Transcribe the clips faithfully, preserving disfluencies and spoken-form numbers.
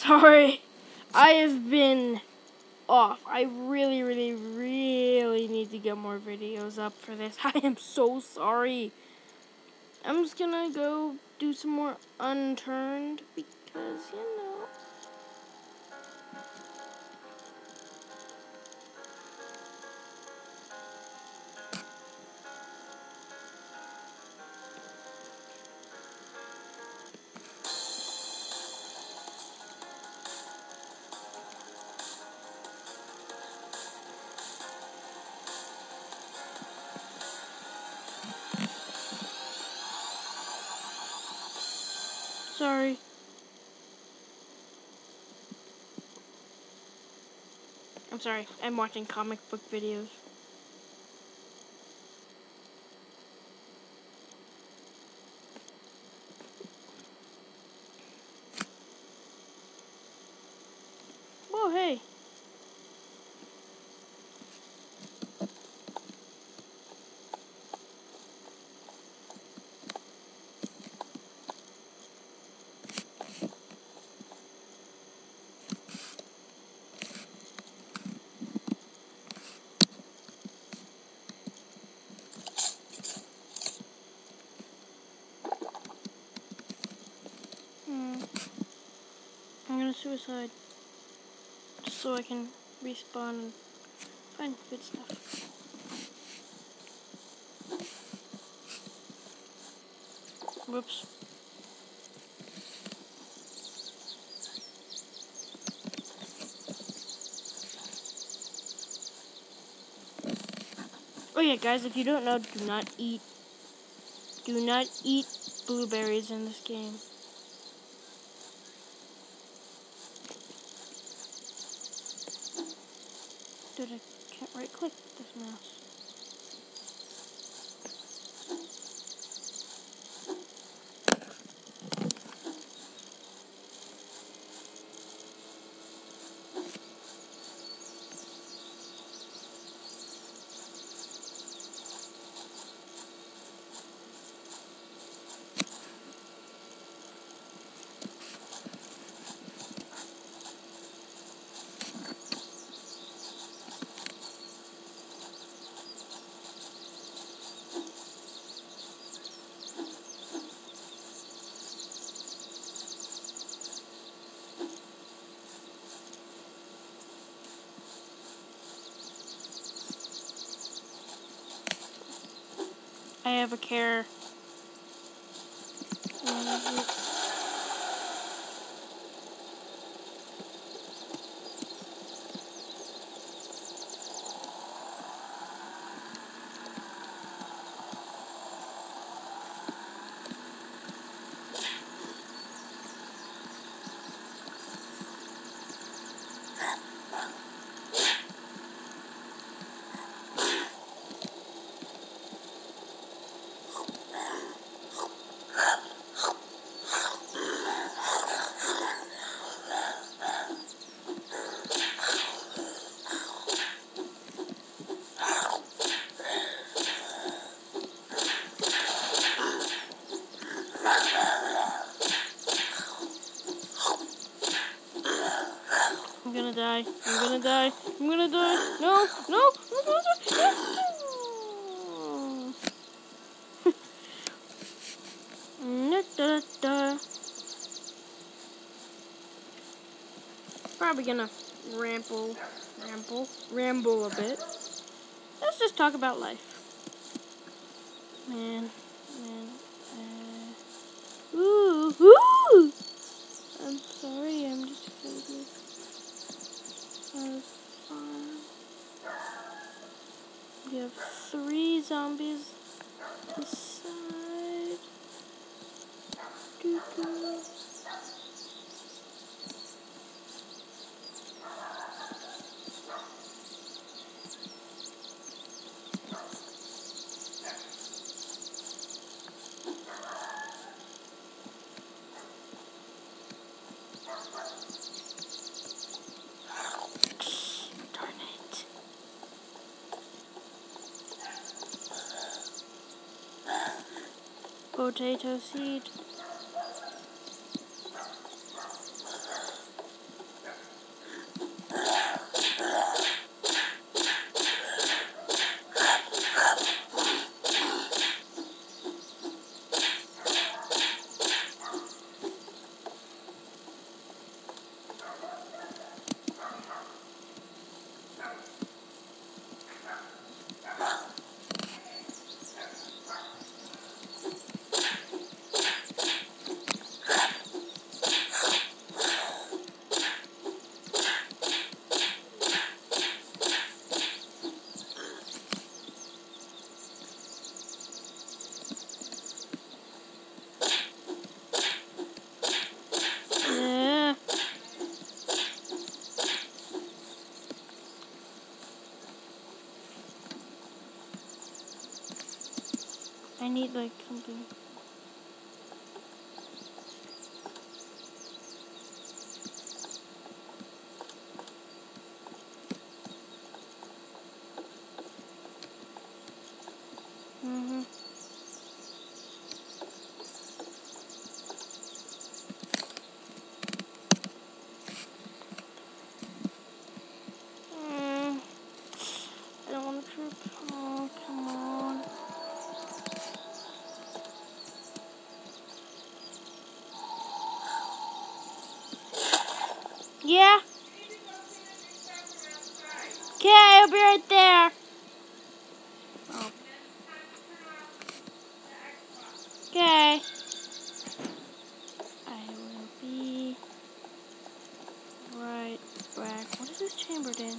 sorry. I have been off. I really, really, really need to get more videos up for this. I am so sorry. I'm just gonna go do some more unturned because, you know. Sorry. I'm sorry. I'm watching comic book videos. Oh, hey. Hmm. I'm gonna suicide. Just so I can respawn and find good stuff. Whoops. Oh yeah, guys, if you don't know, do not eat, do not eat blueberries in this game. Dude, I can't right click this mouse. I have a care. I'm gonna die. I'm gonna die. I'm gonna die. No, no, I'm gonna die. No. Probably gonna ramble, ramble, ramble a bit. Let's just talk about life. Man, man, uh, ooh, ooh! I'm sorry, I'm just excited. Have fun. We have three zombies this side. Doo-doo. Potato seed. need like something. Mm-hmm. Mm, I don't want to trip. Oh, come on. Yeah? Okay, I'll be right there. Oh. Okay. I will be right back. What is this chambered in?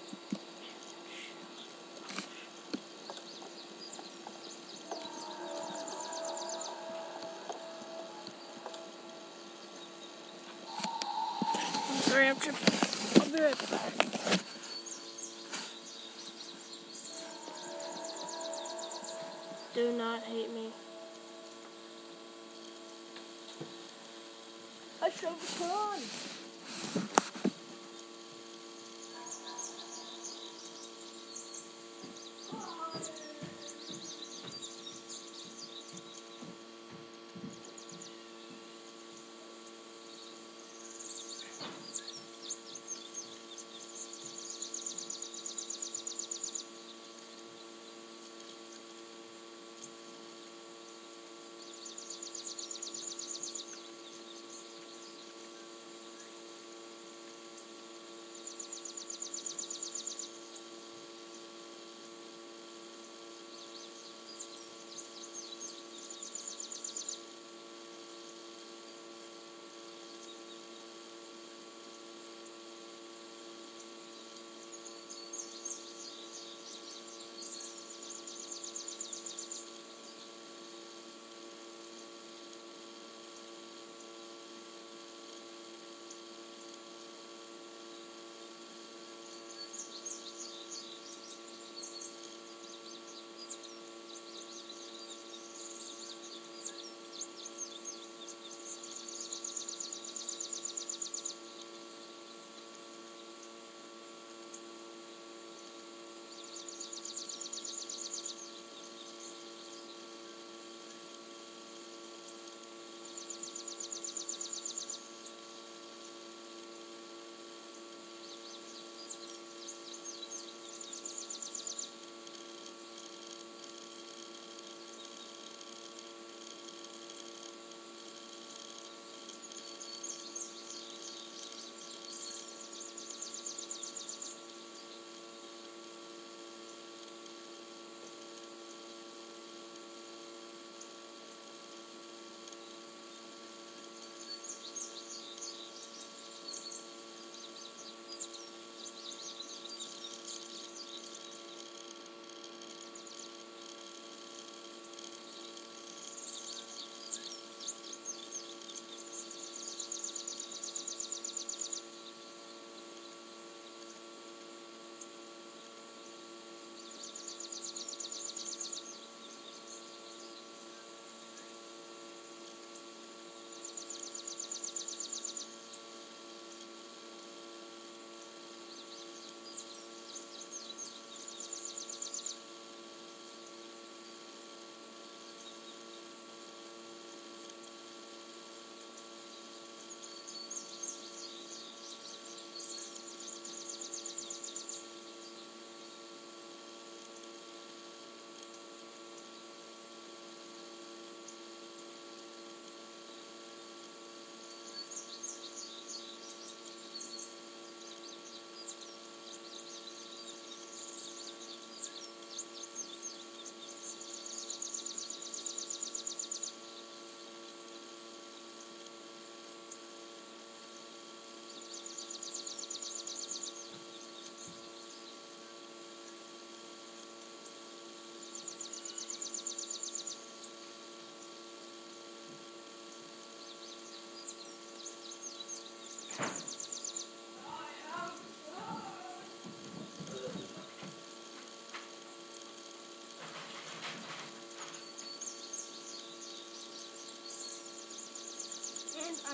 I'm sorry, I'm tripping. I'll be right back. Do not hate me. I shall return.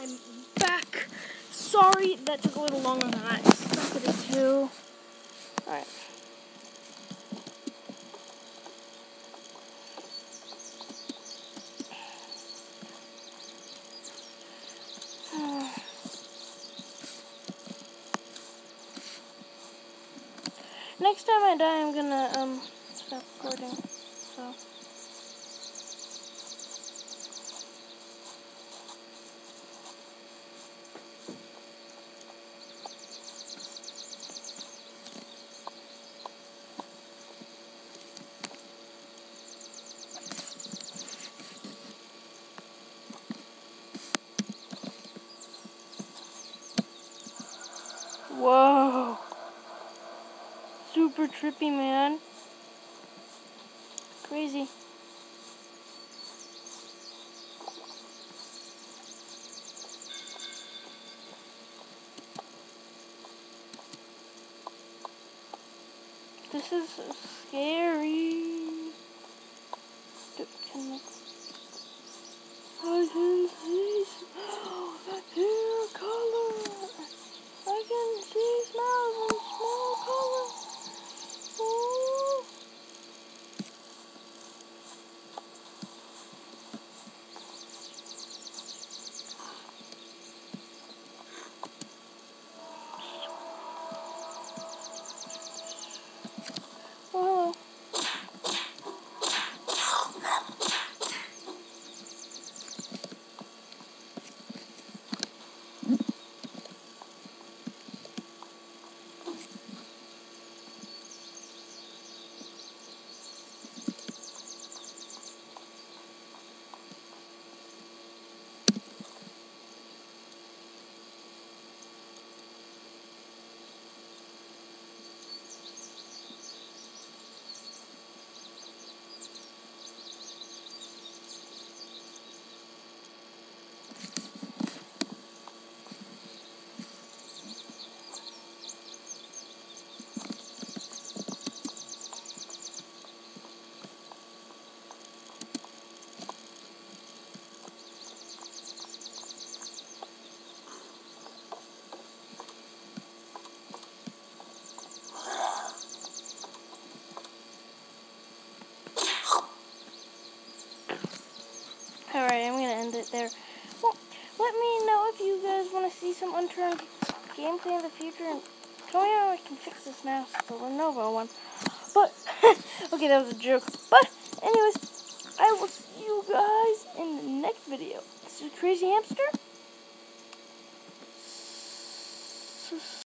I'm back. Sorry, that took a little longer than I expected it to. Alright. Next time I die, I'm gonna um stop recording. So. Whoa. Super trippy, man. Crazy. This is scary. I can see hair color. I can see smells and small color. Ooh. Oh, hello. Alright, I'm gonna end it there. Well, let me know if you guys want to see some unturned gameplay in the future, and tell me how I can fix this mouse, the Lenovo one. But, okay, that was a joke. But, anyways, I will see you guys in the next video. This is Crazy Hamster.